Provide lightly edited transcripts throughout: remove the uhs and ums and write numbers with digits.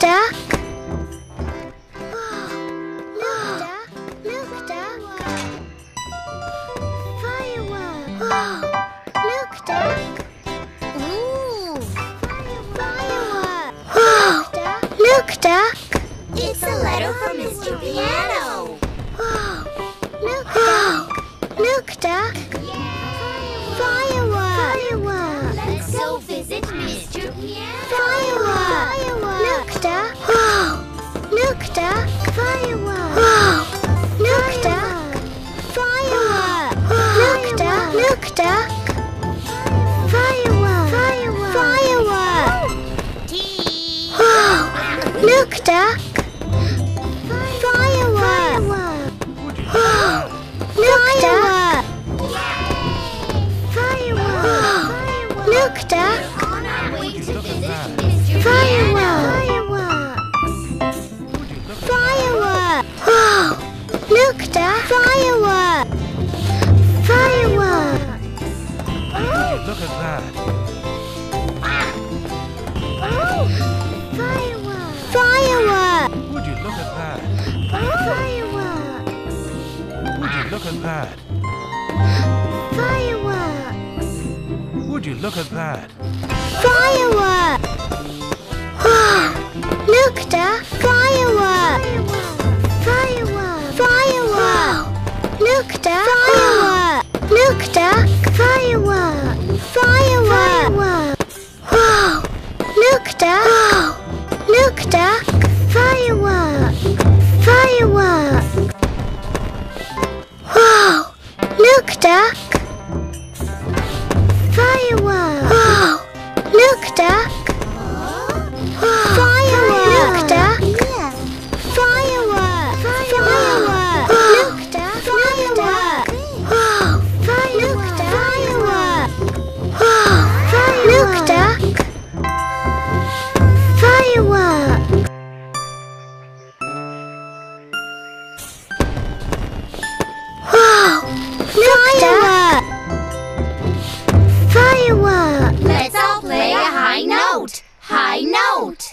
duck. Look, duck. Look, duck. Firework. Look, duck. Ooh. Firework. Look, duck. It's a letter from Mr. Piano. Look, duck. Look, duck. Firework. Let's go visit Mr. Piano. Firework. Look, duck. Look, duck. Firework. Look, duck. Firework. Look, duck. Look, duck. Firework. Firework. Tea. Look, duck. Firework. Look, duck. Firework. Look, duck. On our way to visit Mr. Firework. Firework. Look, duck. Firework. Firework. Look at that. Firework. Firework. Would you look at that? Firework. Would you look at that? Firework. Would you look at that? Firework. Look, duck. Firework. Firework. Firework. Look, duck. Firework. Look, duck. Firework. Firework. Look, duck. Look, duck. Firework. Firework. Look, duck. Firework. Look, duck. Firework. Look, duck. Firework. Firework. Look, duck. Firework. Look, duck. Firework. Look, duck. Firework. Firework. Firework. Let's all play a high note. High note.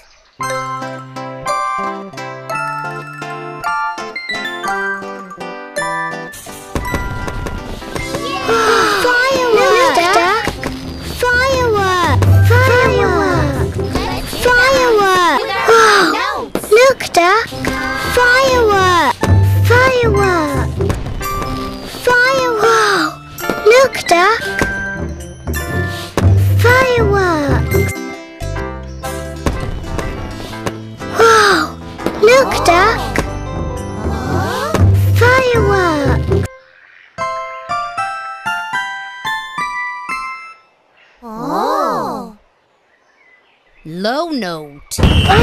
Firework. Duck. Firework. Firework. Firework. With our high notes. Look, duck. Firework. Firework. Firework. Look, duck. Firework. Look, duck. Firework. Oh. Low note.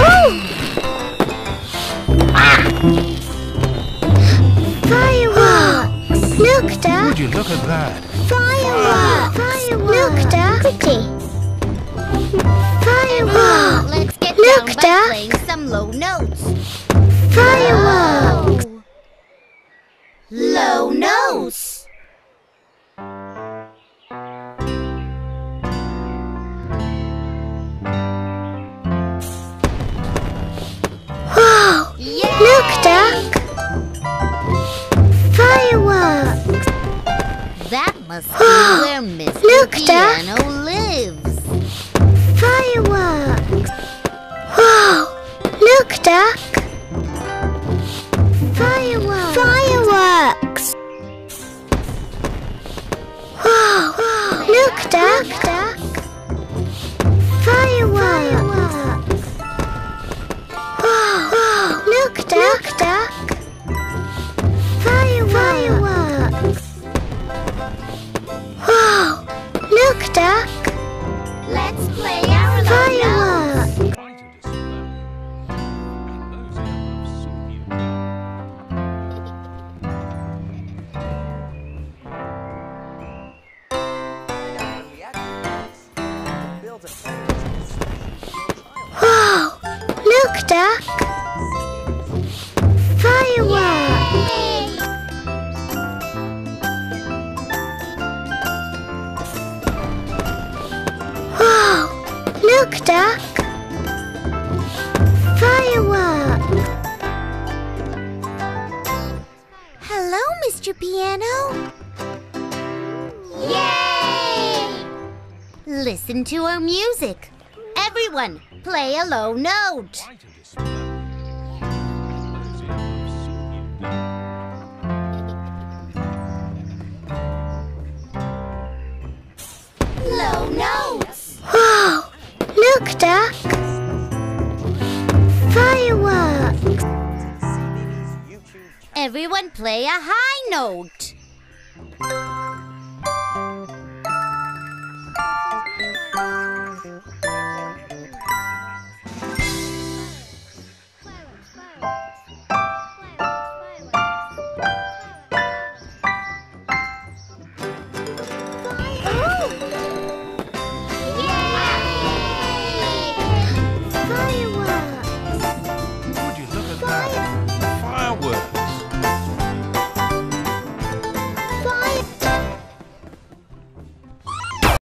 Firework. Look, duck. Would you look at that? Firework. Look, duck. Pretty. Firework. Let's get Look, down by duck. playing some low notes. Firework. Low notes. Yay! Look, duck. Firework. That must be where Mr. Look, duck. Piano lives. Firework. Look, duck. Firework. Fireworks. Look, duck. Firework. Look, duck. Firework. Look, duck. Let's play our low notes. Firework. Try to dispel you. And those earmuffs soothe you. Look, duck. Firework. Look, duck. Firework. your piano? Yay! Listen to our music. Everyone, play a low note. Quite a display. Symposium of Super Low notes. Wow! Look, Duck! Fireworks! Everyone play a high note.